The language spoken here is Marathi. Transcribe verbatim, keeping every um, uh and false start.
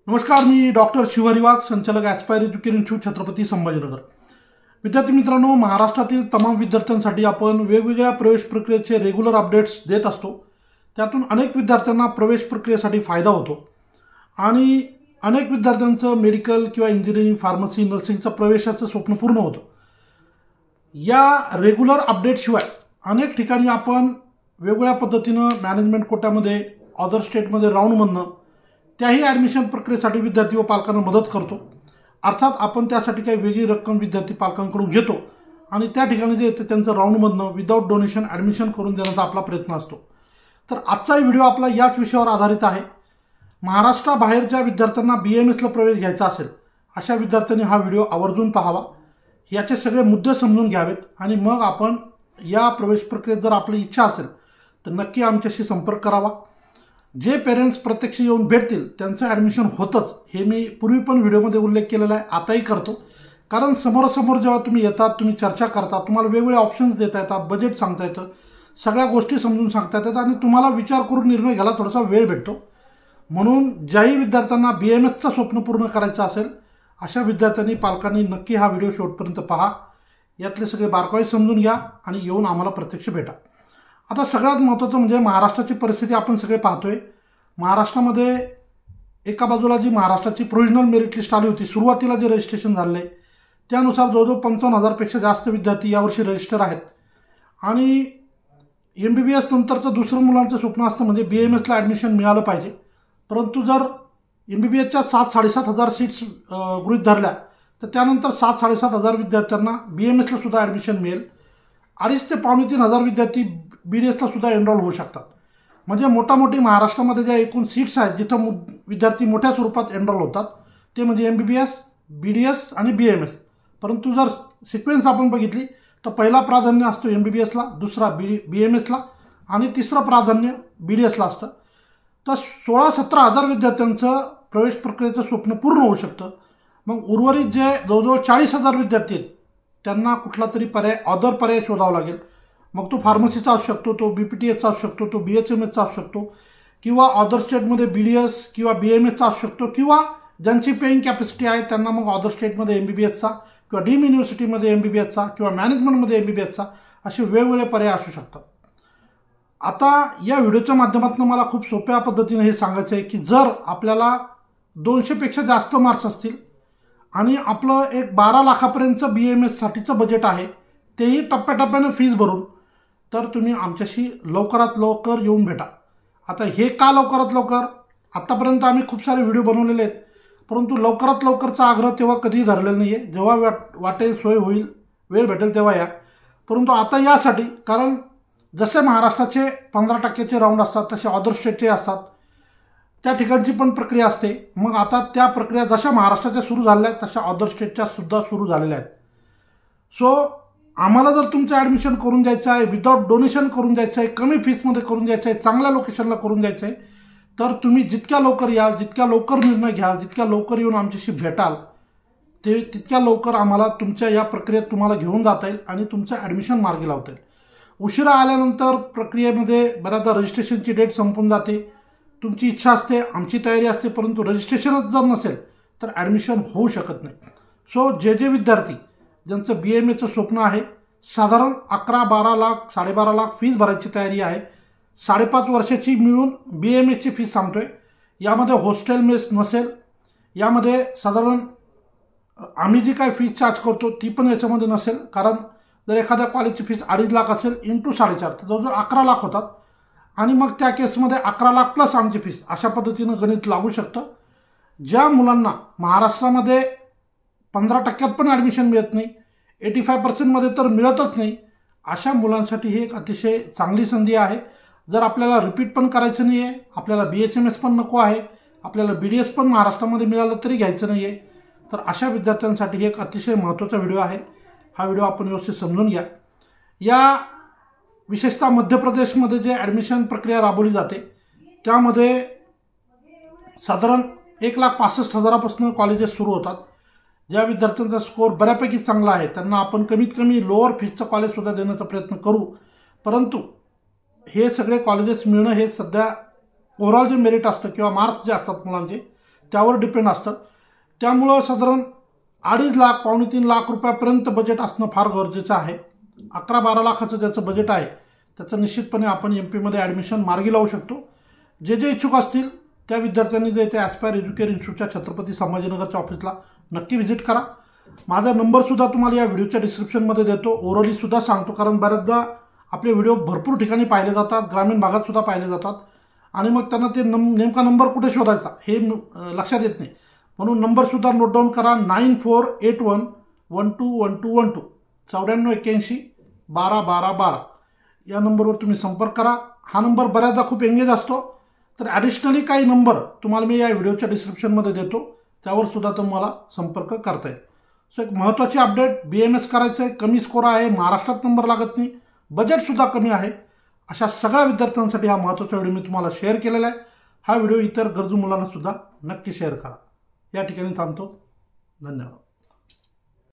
नमस्कार, मी डॉक्टर शिवहरी वाघ, संचालक aspire education institute, Chhatrapati Sambhajinagar. विद्यार्थी मित्रांनो, महाराष्ट्रातील तमाम विद्यार्थ्यांसाठी आपण वेगवेगळ्या प्रवेश प्रक्रियेचे रेग्युलर अपडेट्स देत असतो. त्यातून अनेक विद्यार्थ्यांना प्रवेश प्रक्रियेसाठी फायदा होतो आणि अनेक विद्यार्थ्यांचं मेडिकल किंवा इंजिनिअरिंग, फार्मसी, नर्सिंगचं प्रवेशाचं स्वप्न पूर्ण होतं. या रेग्युलर अपडेटशिवाय अनेक ठिकाणी आपण वेगवेगळ्या पद्धतीनं मॅनेजमेंट कोट्यामध्ये, अदर स्टेटमध्ये राऊंडमधनं त्याही ॲडमिशन प्रक्रियेसाठी विद्यार्थी व पालकांना मदत करतो. अर्थात आपण त्यासाठी काही वेगळी रक्कम विद्यार्थी पालकांकडून घेतो आणि त्या ठिकाणी जे येते त्यांचं राऊंडमधनं विदाऊट डोनेशन ॲडमिशन करून देण्याचा आपला प्रयत्न असतो. तर आजचाही व्हिडिओ आपला याच विषयावर आधारित आहे. महाराष्ट्राबाहेरच्या विद्यार्थ्यांना बी एम एसला प्रवेश घ्यायचा असेल अशा विद्यार्थ्यांनी हा व्हिडिओ आवर्जून पाहावा, याचे सगळे मुद्दे समजून घ्यावेत आणि मग आपण या प्रवेश प्रक्रियेत जर आपली इच्छा असेल तर नक्की आमच्याशी संपर्क करावा. जे पेरेंट्स प्रत्यक्ष येऊन भेटतील त्यांचं ॲडमिशन होतंच, हे मी पूर्वी पण व्हिडिओमध्ये उल्लेख केलेला आहे, आताही करतो. कारण समोरासमोर जेव्हा तुम्ही येतात, तुम्ही चर्चा करता, तुम्हाला वेगवेगळे ऑप्शन्स देता येतात, बजेट सांगता येतं, सगळ्या गोष्टी समजून सांगता येतात आणि तुम्हाला विचार करून निर्णय घ्यायला थोडासा वेळ भेटतो. म्हणून ज्याही विद्यार्थ्यांना बी एम एसचं स्वप्न पूर्ण करायचं असेल अशा विद्यार्थ्यांनी, पालकांनी नक्की हा व्हिडिओ शेवटपर्यंत पहा. यातले सगळे बारकावे समजून घ्या आणि येऊन आम्हाला प्रत्यक्ष भेटा. आता सगळ्यात महत्त्वाचं म्हणजे महाराष्ट्राची परिस्थिती आपण सगळे पाहतोय. महाराष्ट्रामध्ये एका बाजूला जी महाराष्ट्राची प्रोव्हिजनल मेरिट लिस्ट आली होती, सुरुवातीला जे रजिस्ट्रेशन झालं आहे त्यानुसार जवळजवळ पंचावन्न हजारपेक्षा जास्त विद्यार्थी यावर्षी रजिस्टर आहेत. आणि एम बी बी एस नंतरचं दुसरं मुलांचं स्वप्न असतं म्हणजे बी एम एसला ॲडमिशन मिळालं पाहिजे. परंतु जर एम बी बी एसच्या सात साडेसात हजार सीट्स गृहीत धरल्या तर त्यानंतर सात साडेसात हजार विद्यार्थ्यांना बी एम एसला सुद्धा ॲडमिशन मिळेल. अडीच ते पावणे तीन हजार विद्यार्थी बी डी एसला सुद्धा एनरोल होऊ शकतात. म्हणजे मोठामोठी महाराष्ट्रामध्ये ज्या एकूण सीट्स आहेत जिथं मु विद्यार्थी मोठ्या स्वरूपात एनरोल होतात ते म्हणजे M B B S, B D S आणि बी एम एस. परंतु जर सिक्वेन्स आपण बघितली तर पहिला प्राधान्य असतो एम बी बी एसला, दुसरा बी बी एम एसला आणि तिसरं प्राधान्य बी डी एसला असतं. तर सोळा सतरा हजार विद्यार्थ्यांचं प्रवेश प्रक्रियेचं स्वप्न पूर्ण होऊ शकतं. मग उर्वरित जे जवळजवळ चाळीस हजार विद्यार्थी आहेत त्यांना कुठला तरी पर्याय, अदर पर्याय शोधावा लागेल. मग तो फार्मसीचा असू शकतो, तो बी पी टी एसचा असू शकतो, तो बी एच एम एसचा असू शकतो किंवा अदर स्टेटमध्ये बी डी एस किंवा बी एम एसचा असू शकतो किंवा ज्यांची पेईंग कॅपॅसिटी आहे त्यांना मग अदर स्टेटमध्ये एम बी बी एसचा किंवा डीम युनिव्हर्सिटीमध्ये एम बी बी एसचा किंवा मॅनेजमेंटमध्ये एम बी बी एसचा असे वेगवेगळे पर्याय असू शकतात. आता या व्हिडिओच्या माध्यमातून मला खूप सोप्या पद्धतीने हे सांगायचं आहे की जर आपल्याला दोनशेपेक्षा जास्त मार्क्स असतील आणि आपलं एक बारा लाखापर्यंतचं बी एम एससाठीचं बजेट आहे, तेही टप्प्याटप्प्यानं फीज भरून, तर तुम्ही आमच्याशी लवकरात लवकर येऊन भेटा. आता हे का लवकरात लवकर? आत्तापर्यंत आम्ही खूप सारे व्हिडिओ बनवलेले आहेत, परंतु लवकरात लवकरचा आग्रह तेव्हा कधीही धरलेला नाही आहे. जेव्हा वाट वाटेल, सोय होईल, वेळ भेटेल तेव्हा या. परंतु आता यासाठी, कारण जसे महाराष्ट्राचे पंधरा टक्क्याचे राऊंड असतात तसे अदर स्टेटचे असतात, त्या ठिकाणची पण प्रक्रिया असते. मग आता त्या प्रक्रिया जशा महाराष्ट्राच्या सुरू झालेल्या आहेत तशा अदर स्टेटच्या सुद्धा सुरू झालेल्या आहेत. सो आम्हाला जर तुमचं ॲडमिशन करून द्यायचं आहे, विदाऊट डोनेशन करून द्यायचं आहे, कमी फीसमध्ये करून द्यायचं आहे, चांगल्या लोकेशनला करून द्यायचं आहे, तर तुम्ही जितक्या लवकर याल, जितक्या लवकर निर्णय घ्याल, जितक्या लवकर येऊन आमच्याशी भेटाल, ते तितक्या लवकर आम्हाला तुमच्या या प्रक्रियेत तुम्हाला घेऊन जाता येईल आणि तुमचं ॲडमिशन मार्गी लावता येईल. उशिरा आल्यानंतर प्रक्रियेमध्ये बऱ्याचदा रजिस्ट्रेशनची डेट संपून जाते. तुमची इच्छा असते, आमची तयारी असते, परंतु रजिस्ट्रेशनच जर नसेल तर ॲडमिशन होऊ शकत नाही. सो जे जे विद्यार्थी ज्यांचं बी एम एचं स्वप्न आहे, साधारण अकरा बारा लाख साडेबारा लाख फीस भरायची तयारी आहे, साडेपाच वर्षाची मिळून बी एम एसची फीस सांगतो आहे. यामध्ये हॉस्टेल मेस नसेल, यामध्ये साधारण आम्ही जी काय फीस चार्ज करतो ती पण याच्यामध्ये नसेल. कारण जर एखाद्या कॉलेजची फीस अडीच लाख असेल इंटू साडेचार तर जवळजवळ अकरा लाख होतात आणि मग त्या केसमध्ये अकरा लाख प्लस आमची फीस, अशा पद्धतीनं गणित लागू शकतं. ज्या मुलांना महाराष्ट्रामध्ये पंधरा टक्क्यात पण ॲडमिशन मिळत नाही, एटी फाय पर्सेंटमध्ये तर मिळतच नाही, अशा मुलांसाठी ही एक अतिशय चांगली संधी आहे. जर आपल्याला रिपीट पण करायचं नाही आहे, आपल्याला बी एच एम एस पण नको आहे, आपल्याला बी डी एस पण महाराष्ट्रामध्ये मिळालं तरी घ्यायचं नाही आहे, तर अशा विद्यार्थ्यांसाठी ही एक अतिशय महत्त्वाचा व्हिडिओ आहे. हा व्हिडिओ आपण व्यवस्थित समजून घ्या. या विशेषतः मध्य प्रदेशमध्ये जे ॲडमिशन प्रक्रिया राबवली जाते त्यामध्ये साधारण एक लाख पासष्ट हजारापासून कॉलेजेस सुरू होतात. ज्या विद्यार्थ्यांचा स्कोअर बऱ्यापैकी चांगला आहे त्यांना आपण कमीत कमी लोअर फीजचं कॉलेजसुद्धा देण्याचा प्रयत्न करू. परंतु हे सगळे कॉलेजेस मिळणं हे सध्या ओव्हरऑल जे मेरिट असतं किंवा मार्क्स जे असतात मुलांचे त्यावर डिपेंड असतं. त्यामुळं साधारण अडीच लाख पावणे तीन लाख रुपयापर्यंत बजेट असणं फार गरजेचं आहे. अकरा बारा लाखाचं ज्याचं बजेट आहे त्याचं निश्चितपणे आपण एम पीमध्ये ॲडमिशन मार्गी लावू शकतो. जे जे इच्छुक असतील त्या विद्यार्थ्यांनी जे ते ॲस्पायर एज्युकेअर इन्स्टिट्यूटच्या छत्रपती संभाजीनगरच्या ऑफिसला नक्की व्हिजिट करा. माझा नंबरसुद्धा तुम्हाला या व्हिडिओच्या डिस्क्रिप्शनमध्ये देतो. ओरलीसुद्धा सांगतो, कारण बऱ्याचदा आपले व्हिडिओ भरपूर ठिकाणी पाहिले जातात, ग्रामीण भागातसुद्धा पाहिले जातात आणि मग त्यांना ते नम नेमका नंबर कुठे शोधायचा हे लक्षात येत नाही. म्हणून नंबरसुद्धा नोट डाऊन करा. Nine four eight one one two one two one two चौऱ्याण्णव एक्क्याऐंशी बारा बारा बारा या नंबरवर तुम्ही संपर्क करा. हा नंबर बऱ्याचदा खूप एंगेज असतो, तर ॲडिशनली काही नंबर तुम्हाला मी या व्हिडिओच्या डिस्क्रिप्शनमध्ये देतो, त्यावर सुद्धा तुम्हाला संपर्क करता येईल. सो एक महत्त्वाची अपडेट, बी एम एस करायचं आहे, कमी स्कोर आहे, महाराष्ट्रात नंबर लागत नाही, बजेटसुद्धा कमी आहे, अशा सगळ्या विद्यार्थ्यांसाठी हा महत्त्वाचा व्हिडिओ मी तुम्हाला शेअर केलेला आहे. हा व्हिडिओ इतर गरजू मुलांना सुद्धा नक्की शेअर करा. या ठिकाणी थांबतो. धन्यवाद.